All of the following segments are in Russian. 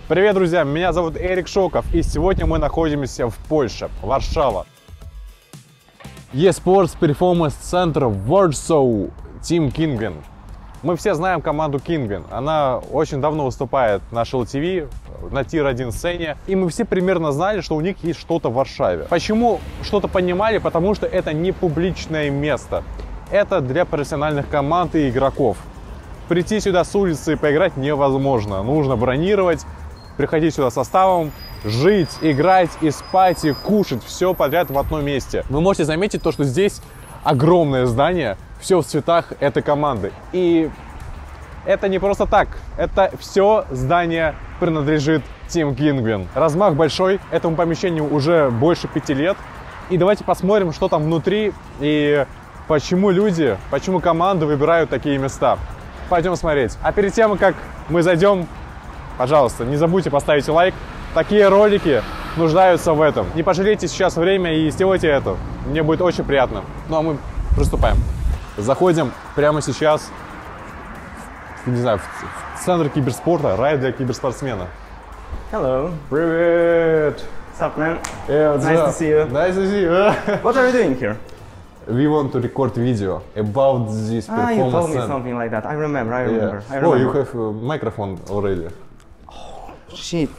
Привет, друзья! Меня зовут Эрик Шоков, и сегодня мы находимся в Польше, Варшава. eSports Performance Center Warsaw, Team Kinguin. Мы все знаем команду Kinguin. Она очень давно выступает на ShellTV, на Тир-1 сцене, и мы все примерно знали, что у них есть что-то в Варшаве. Почему что-то понимали? Потому что это не публичное место. Это для профессиональных команд и игроков. Прийти сюда с улицы и поиграть невозможно. Нужно бронировать, приходить сюда составом, жить, играть и спать, и кушать. Все подряд в одном месте. Вы можете заметить то, что здесь огромное здание, все в цветах этой команды. И это не просто так. Это все здание принадлежит Team Kinguin. Размах большой, этому помещению уже больше 5 лет. И давайте посмотрим, что там внутри и почему люди, почему команды выбирают такие места. Пойдем смотреть. А перед тем, как мы зайдем, пожалуйста, не забудьте поставить лайк. Такие ролики нуждаются в этом. Не пожалейте сейчас время и сделайте это. Мне будет очень приятно. Ну а мы приступаем. Заходим прямо сейчас, не знаю, в центр киберспорта, рай для киберспортсмена. Hello. Привет! What's up, man? Yeah, what's Nice up? to see you. Nice to see you. What are you doing here? We want to record video about this performance You told me center. something like that. I remember. Yeah. I Oh, remember. you have a microphone already. Shit.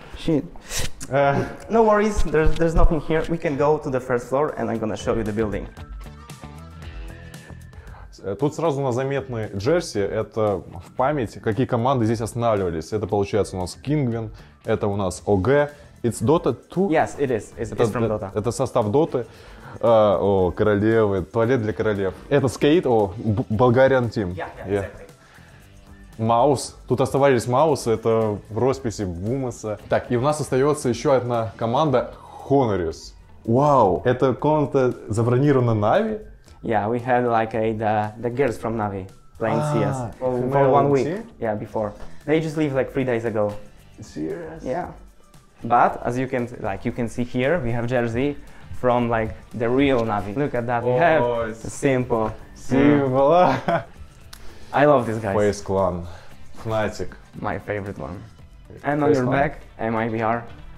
No worries. There's nothing here. We can go to the first floor, and I'm gonna show you the building. Тут сразу у нас заметны джерси, это в память, какие команды здесь останавливались. Это получается у нас Kinguin, это у нас OG. It's Dota 2? Yes, it is. It's from Dota. Это состав Доты. О, королевы, туалет для королев. Это Skate, Bulgarian Team. Yeah, exactly. Маус. Тут оставались Маусы, это в росписи Бумаса. Так, и у нас остается еще одна команда Honorius. Вау, эта комната забронирована Нави? Yeah, we had like the girls from Navi playing CS for female 1 week. team? Yeah, before. They just leave like 3 days ago. Serious? Yeah. But as you can see here, we have jersey from like the real Navi. Look at that. We have simple. Символа. I love this guy. Face Clan. Fnatic. My favorite one. And on your back, MIBR.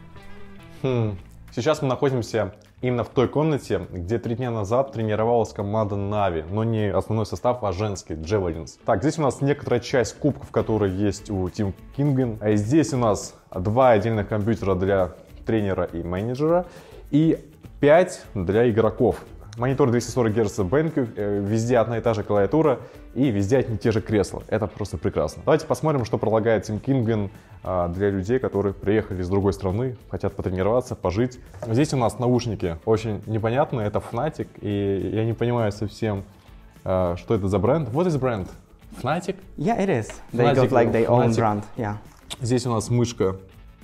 Сейчас мы находимся именно в той комнате, где 3 дня назад тренировалась команда Na'Vi, но не основной состав, а женский, Javelins. Так, здесь у нас некоторая часть кубков, которые есть у Team Kinguin. А здесь у нас 2 отдельных компьютера для тренера и менеджера и 5 для игроков. Монитор 240 Гц BenQ, везде одна и та же клавиатура и везде одни и те же кресла. Это просто прекрасно. Давайте посмотрим, что предлагает Team Kinguin для людей, которые приехали с другой страны, хотят потренироваться, пожить. Здесь у нас наушники очень непонятные, это Fnatic, и я не понимаю совсем, что это за бренд. What is brand? Fnatic? Yeah, it is. They got like their own brand. Yeah. Здесь у нас мышка.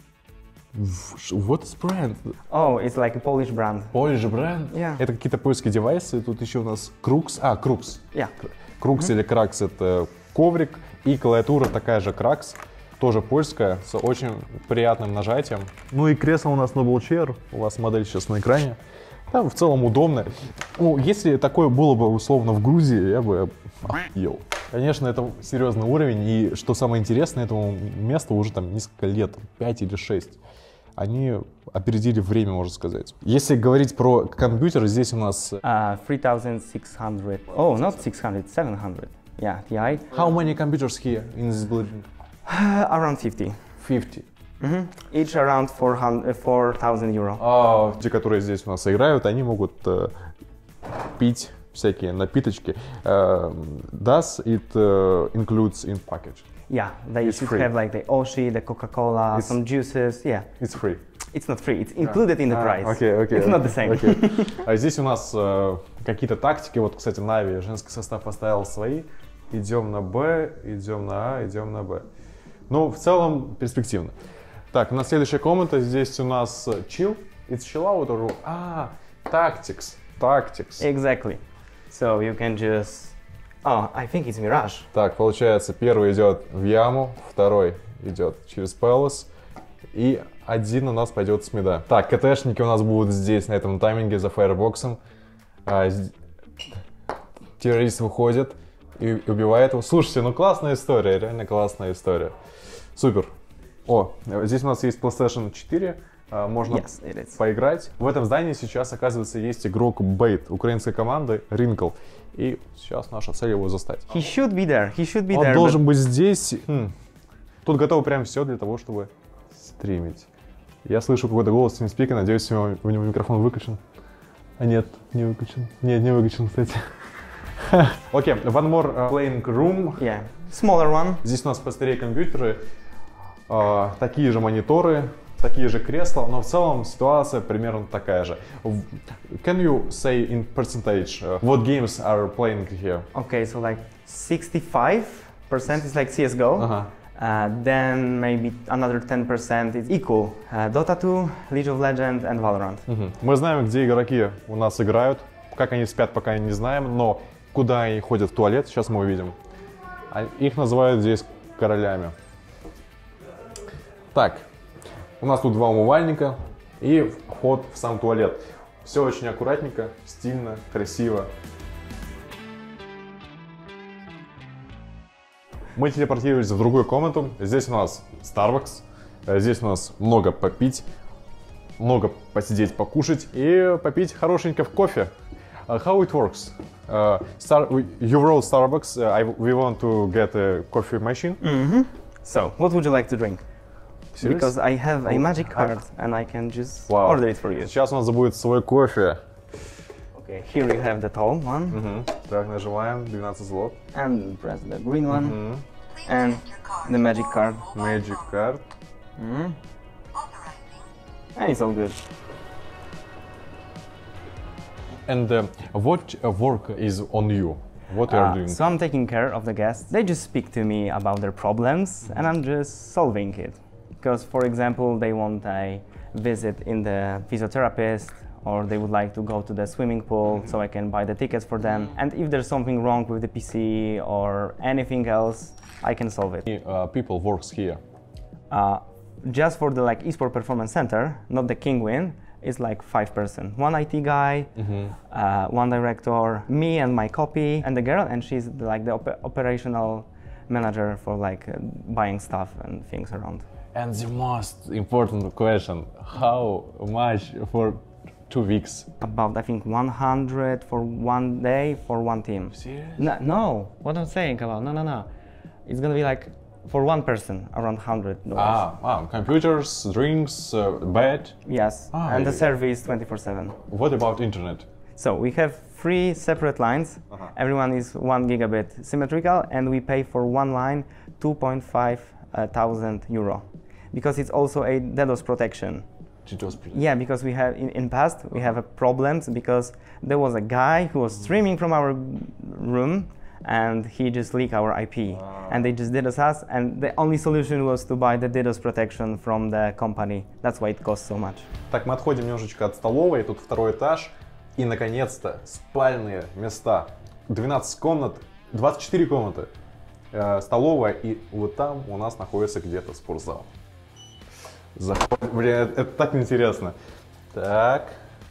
What is brand? Oh, it's like a Polish brand. Polish brand? Yeah. Это какие-то польские девайсы. Тут еще у нас Crux. Crux. Yeah. Crux или Krax — это коврик. И клавиатура такая же Krax, тоже польская, с очень приятным нажатием. Ну и кресло у нас Noble Chair. У вас модель сейчас на экране. Там в целом удобно. Ну, если такое было бы условно в Грузии, я бы ел. Конечно, это серьезный уровень. И что самое интересное, этому месту уже там несколько лет, 5 или 6. Они опередили время, можно сказать. Если говорить про компьютер, здесь у нас 3600. Oh, not 600, 700. Yeah, TI. How many computers here in this building? Around 50. 50. Each around 4,000 euro. А те, которые здесь у нас играют, они могут пить всякие напиточки. Does it includes in package? Yeah, they It's should free. have like the Oshi, the Coca-Cola, some juices. Yeah. It's free. It's not free. It's included in the price. Okay. It's not the same. А здесь у нас какие-то тактики. Вот, кстати, Na'Vi женский состав поставил свои. Идем на Б, идем на А, идем на Б. Ну, в целом, перспективно. Так, у нас следующая комната. Здесь у нас chill. It's chill out or... Tactics. Exactly. So you can just... Oh, I think it's Mirage. Так, получается, первый идет в яму, второй идет через Palace, и один у нас пойдет с мида. Так, КТшники у нас будут здесь, на этом тайминге, за фаербоксом. Террорист выходит и убивает его. Слушайте, ну классная история, реально классная история. Супер. О, здесь у нас есть PlayStation 4, можно Yes, it is. поиграть. В этом здании сейчас, оказывается, есть игрок Бейт, украинской команды Ринкл. И сейчас наша цель его застать. He should be there. He should be Он there. должен быть здесь. Тут готово прям все для того, чтобы стримить. Я слышу какой-то голос в TeamSpeak, надеюсь, у него микрофон выключен. А нет, не выключен. Нет, не выключен, кстати. Окей, one more playing room. Yeah, smaller one. Здесь у нас постерее компьютеры, такие же мониторы, такие же кресла, но в целом ситуация примерно такая же. Can you say in percentage what games are playing here? Okay, so like 65% is like CSGO. Then maybe another 10% is equal. Dota 2, League of Legends and Valorant. Мы знаем, где игроки у нас играют. Как они спят, пока не знаем, но куда они ходят в туалет, сейчас мы увидим. Их называют здесь королями. Так, у нас тут два умывальника и вход в сам туалет. Все очень аккуратненько, стильно, красиво. Мы телепортировались в другую комнату. Здесь у нас Starbucks. Здесь у нас много попить, много посидеть, покушать и попить хорошенько в кофе. How it works? You wrote Starbucks. We want to get a coffee machine. So, what would you like to drink? Serious? Because I have a magic card and I can just order it for you. Сейчас у нас будет свой кофе. Okay, here you have the tall one. Так, нажимаем 12 злот. And press the green one. And the magic card. Magic card. And it's all good. And what work is on you? What are you doing? So I'm taking care of the guests. They just speak to me about their problems and I'm just solving it. Because, for example, they want a visit in the physiotherapist or they would like to go to the swimming pool so I can buy the tickets for them. And if there's something wrong with the PC or anything else, I can solve it. People works here. Just for the eSport Performance Center, not the Kingwin, it's like 5 person. One IT guy, one director, me and my copy, and the girl, and she's like the operational manager for buying stuff and things around. And the most important question, how much for 2 weeks? About, I think, 100 for 1 day for one team. Serious? No, what I'm saying about, no. It's gonna be for one person, around $100. Computers, drinks, bed. Yes, and the service 24/7. What about internet? So we have 3 separate lines. Everyone is 1 gigabit symmetrical, and we pay for one line 2.5 thousand euro, because it's also a DDoS protection. Yeah, because we have in past we have problems because there was a guy who was streaming from our room and he just leaked our IP and they just DDoS us, and the only solution was to buy the DDoS protection from the company. That's why it costs so much. Так, мы отходим немножечко от столовой, тут 2-й этаж и, наконец-то, спальные места. 12 комнат, 24 комнаты, столовая, и вот там у нас находится где-то спортзал. Блин, это так интересно. Так.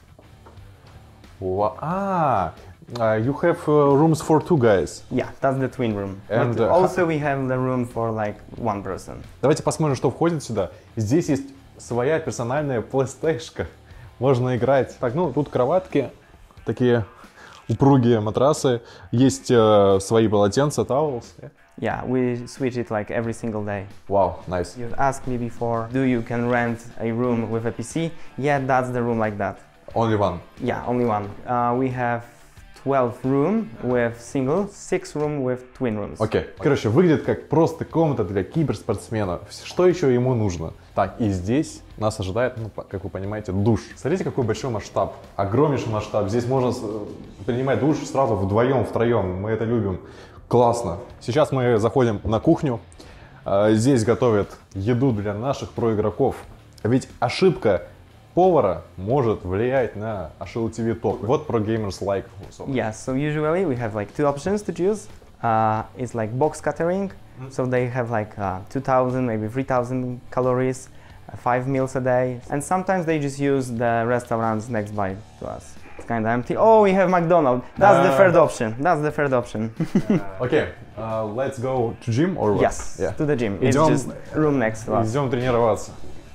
You have rooms for 2 guys. Yeah, that's the twin room. And but also we have the room for 1 person. Давайте посмотрим, что входит сюда. Здесь есть своя персональная PlayStation. Можно играть. Так, тут кроватки, такие упругие матрасы. Есть свои полотенца, towels. Yeah, we switch it every single day. Wow, nice. You asked me before, do you can rent a room with a PC? Yeah, that's the room like that. Only one? Yeah, only one. We have 12 room with single, 6 room with twin rooms. Окей. Короче, выглядит как просто комната для киберспортсмена. Что еще ему нужно? Так, и здесь нас ожидает, как вы понимаете, душ. Смотрите, какой большой масштаб. Огромнейший масштаб. Здесь можно принимать душ сразу вдвоем, втроем. Мы это любим. Классно. Сейчас мы заходим на кухню. Здесь готовят еду для наших проигроков. Ведь ошибка повара может влиять на HLTV топ. Вот про gamers like. Yeah, so usually we have 2 options to choose. It's box catering, so they have 2,000, maybe 3,000 calories, 5 meals a day, and sometimes they just use the restaurants next by to us. It's kind of empty. Oh, we have McDonald's. That's the third option. That's the third option. Okay, let's go to gym or what? Yes, Yeah. to the gym. It's Идем, just room next to us. идем тренироваться.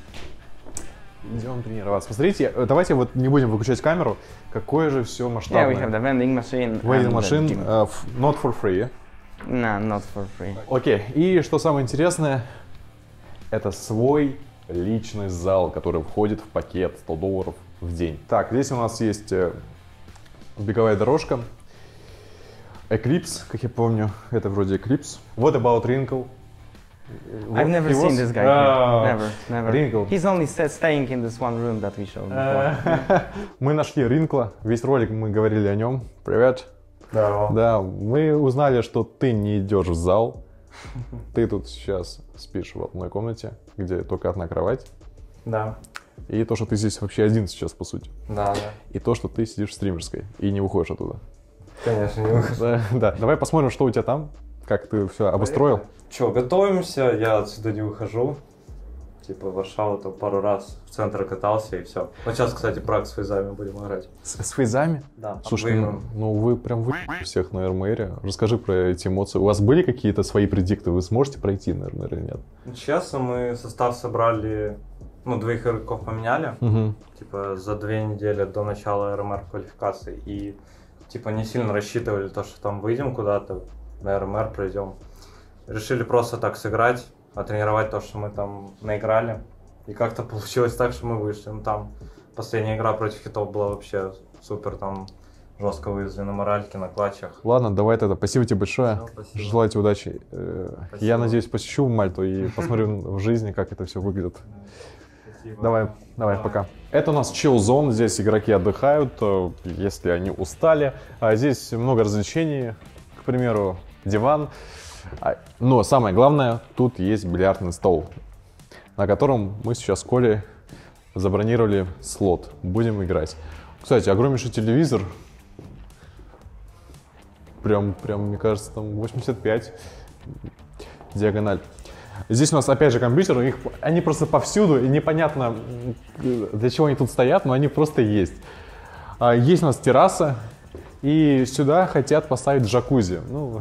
Идем тренироваться. Посмотрите, давайте вот не будем выключать камеру. Какое же все Yeah, масштабное. we have the vending machine. Vending and the machine, gym. not for free. No, not for free. Окей, и что самое интересное, это свой личный зал, который входит в пакет $100 в день. Так, здесь у нас есть беговая дорожка. Eclipse, как я помню, это вроде Eclipse. What about Wrinkle? I've never seen this guy. Never, never. Wrinkle. He's only staying in this one room that we showed before. Мы нашли Ринкла, весь ролик мы говорили о нем. Привет. Здорово. Да, мы узнали, что ты не идешь в зал. Ты тут сейчас спишь в одной комнате, где только одна кровать. Да. И то, что ты здесь вообще один сейчас, по сути. Да. И то, что ты сидишь в стримерской и не выходишь оттуда. Конечно, не выхожу. Да. Давай посмотрим, что у тебя там, как ты все обустроил. Че, готовимся, я отсюда не выхожу. Типа в Варшаву там пару раз в центр катался и все. Вот сейчас, кстати, прак с фейзами будем играть. С фейзами? Да. Слушай, ну вы прям всех на РМРе. Расскажи про эти эмоции. У вас были какие-то свои предикты? Вы сможете пройти на РМР или нет? Честно, мы состав собрали, двоих игроков поменяли. Типа за 2 недели до начала РМР квалификации. И типа не сильно рассчитывали то, что там выйдем куда-то, на РМР пройдем. Решили просто так сыграть, отренировать то, что мы там наиграли. И как-то получилось так, что мы вышли. Ну там последняя игра против хитов была вообще супер, там жестко вывезли на моральке, на клатчах. Ладно, давай тогда. Спасибо тебе большое. Все, спасибо. Желаю тебе удачи. Спасибо. Я надеюсь, посещу Мальту и посмотрю в жизни, как это все выглядит. Спасибо. Давай, пока. Это у нас chill zone, здесь игроки отдыхают, если они устали. А здесь много развлечений, к примеру, диван. Но самое главное, тут есть бильярдный стол, на котором мы сейчас с Колей забронировали слот. Будем играть. Кстати, огромнейший телевизор. Прям, мне кажется, там 85 диагональ. Здесь у нас опять же компьютеры, они просто повсюду, и непонятно, для чего они тут стоят, но они просто есть. Есть у нас терраса, и сюда хотят поставить джакузи. Ну,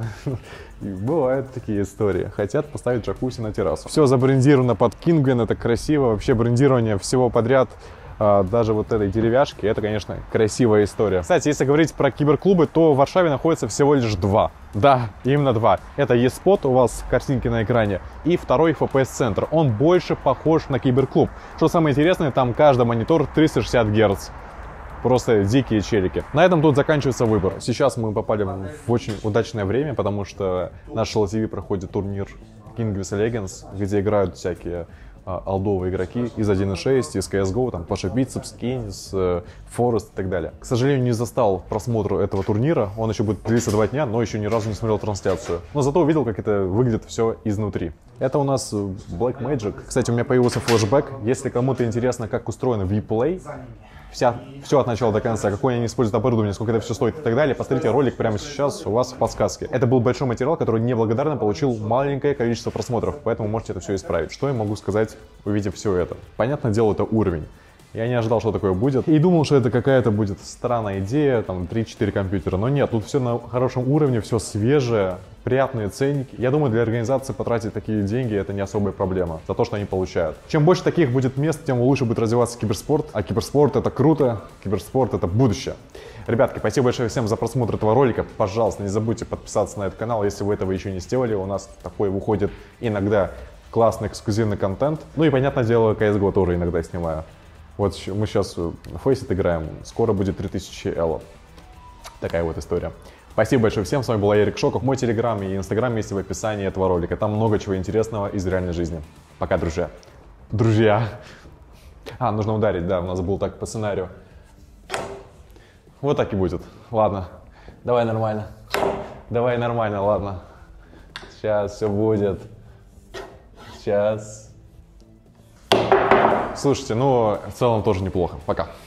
бывают такие истории. Хотят поставить джакузи на террасу. Все забрендировано под Kingwin, это красиво. Вообще брендирование всего подряд, даже вот этой деревяшки, это, конечно, красивая история. Кстати, если говорить про киберклубы, то в Варшаве находится всего лишь 2. Да, именно 2. Это eSpot, у вас картинки на экране, и второй FPS-центр. Он больше похож на киберклуб. Что самое интересное, там каждый монитор 360 Гц. Просто дикие челики. На этом тут заканчивается выбор. Сейчас мы попали в очень удачное время, потому что на LTV проходит турнир King vs Legends, где играют всякие олдовые игроки из 1.6, из CSGO, там Паша Бицепс, Кейнс, Форест и так далее. К сожалению, не застал просмотра этого турнира, он еще будет длиться 2 дня, но еще ни разу не смотрел трансляцию. Но зато увидел, как это выглядит все изнутри. Это у нас Black Magic. Кстати, у меня появился флешбэк. Если кому-то интересно, как устроен Vplay, все от начала до конца, какое они используют оборудование, сколько это все стоит и так далее, посмотрите ролик прямо сейчас у вас в подсказке. Это был большой материал, который неблагодарно получил маленькое количество просмотров, поэтому можете это все исправить. Что я могу сказать, увидев все это? Понятное дело, это уровень. Я не ожидал, что такое будет. И думал, что это какая-то будет странная идея, там 3-4 компьютера. Но нет, тут все на хорошем уровне, все свежее, приятные ценники. Я думаю, для организации потратить такие деньги — это не особая проблема за то, что они получают. Чем больше таких будет мест, тем лучше будет развиваться киберспорт. А киберспорт — это круто, киберспорт — это будущее. Ребятки, спасибо большое всем за просмотр этого ролика. Пожалуйста, не забудьте подписаться на этот канал, если вы этого еще не сделали. У нас такой выходит иногда классный эксклюзивный контент. Ну и, понятное дело, CSGO тоже иногда снимаю. Вот мы сейчас в Faceit играем, скоро будет 3000 элло. Такая вот история. Спасибо большое всем, с вами был Эрик Шоков. Мой телеграм и инстаграм есть в описании этого ролика. Там много чего интересного из реальной жизни. Пока, друзья. Нужно ударить, да, у нас был так по сценарию. Вот так и будет. Ладно, давай нормально, ладно. Сейчас все будет. Сейчас. Слушайте, ну, в целом тоже неплохо. Пока.